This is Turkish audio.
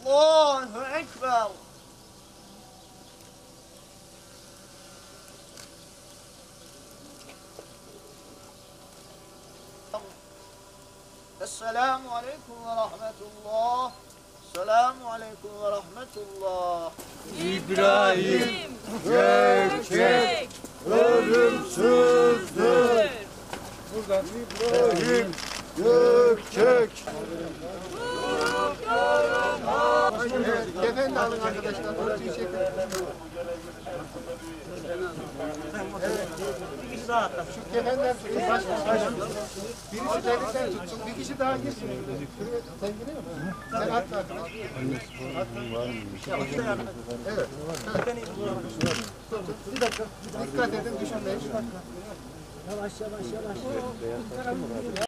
Allahu Ekber. Esselamu Aleyküm ve Rahmetullah. Esselamu Aleyküm ve Rahmetullah. İbrahim Gökçek ölümsüzdür. Buradan İbrahim Gökçek. Kefeni de alın arkadaşlar. Ortayı çekin. Şu kefenden tutun. Birisi delikten tutsun. Bir kişi daha girsin. Sen giriyor musun? Sen atla arkadaş. Evet. Bir dakika. Dikkat edin düşmeyin. Yavaş yavaş yavaş.